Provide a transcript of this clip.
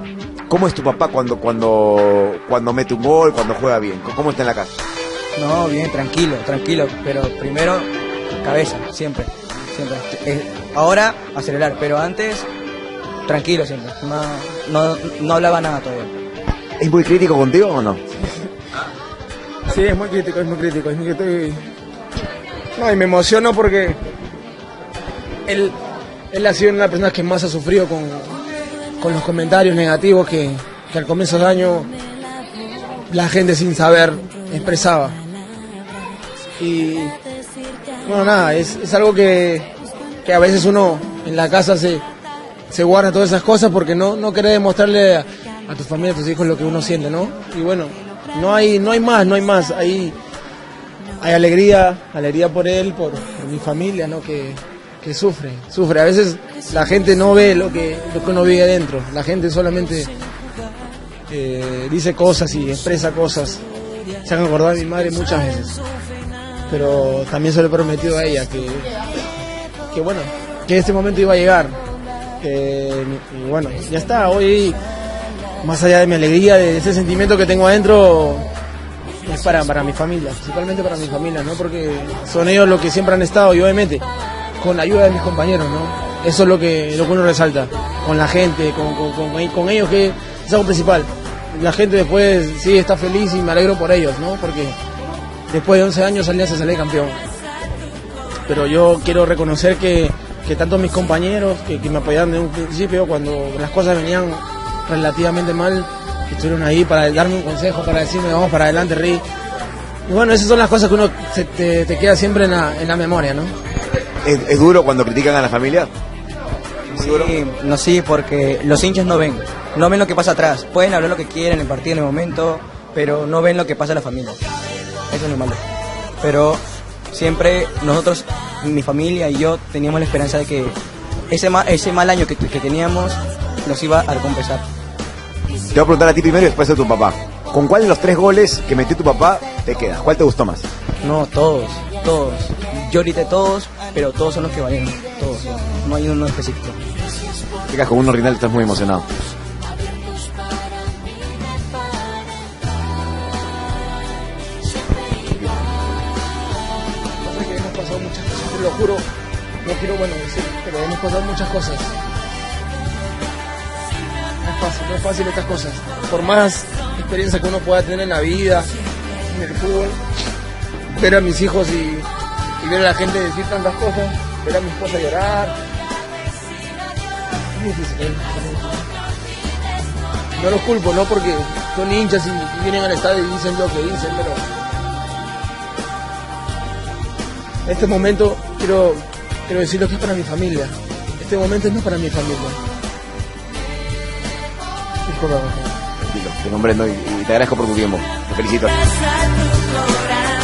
¿Cómo es tu papá cuando mete un gol, cuando juega bien? ¿Cómo está en la casa? No, bien, tranquilo, pero primero cabeza, siempre. Ahora acelerar, pero antes tranquilo siempre, no hablaba nada todavía. ¿Es muy crítico contigo o no? Sí, es muy crítico. No, y me emociono porque él ha sido una de las personas que más ha sufrido con los comentarios negativos que al comienzo del año la gente sin saber expresaba. Y bueno, nada, es algo que a veces uno en la casa se guarda todas esas cosas porque no querés demostrarle a tu familia, a tus hijos lo que uno siente, ¿no? Y bueno, no hay más, hay alegría por él, por mi familia, ¿no? Que sufre. A veces la gente no ve lo que uno vive adentro, la gente solamente dice cosas y expresa cosas. Se han acordado de mi madre muchas veces, pero también se lo he prometido a ella que bueno, que este momento iba a llegar. Y bueno, ya está, hoy más allá de mi alegría, de ese sentimiento que tengo adentro, es para mi familia, principalmente para mi familia, ¿no? Porque son ellos los que siempre han estado y obviamente con la ayuda de mis compañeros, ¿no? Eso es lo que uno resalta, con la gente, con ellos, que es algo principal. La gente después sí está feliz y me alegro por ellos, ¿no? Porque después de 11 años Alianza sale campeón. Pero yo quiero reconocer que tanto mis compañeros que me apoyaron desde un principio, cuando las cosas venían relativamente mal, estuvieron ahí para darme un consejo, para decirme vamos para adelante, Ri. Y bueno, esas son las cosas que uno te queda siempre en la memoria, ¿no? ¿Es duro cuando critican a la familia? Sí, porque los hinchas no ven lo que pasa atrás. Pueden hablar lo que quieren en el partido, en el momento, pero no ven lo que pasa en la familia. Eso es lo malo. Pero siempre nosotros, mi familia y yo, teníamos la esperanza de que ese mal año que teníamos nos iba a recompensar. Te voy a preguntar a ti primero y después a tu papá. ¿Con cuál de los 3 goles que metió tu papá te quedas? ¿Cuál te gustó más? No, todos. Yo grité todos, pero todos son los que valieron, todos. No hay uno específico. Chicas, con uno Rinaldo estás muy emocionado. Hemos pasado muchas cosas, te lo juro, no quiero decir, pero hemos pasado muchas cosas. No es fácil estas cosas. Por más experiencia que uno pueda tener en la vida, en el fútbol, ver a mis hijos y ver a la gente decir tantas cosas, ver a mi esposa llorar. Es difícil, No los culpo, no porque son hinchas y vienen al estadio y dicen lo que dicen, pero este momento quiero decirlo que es para mi familia. Este momento no es para mi familia. Te nombré, ¿no? Y te agradezco por tu tiempo. Te felicito.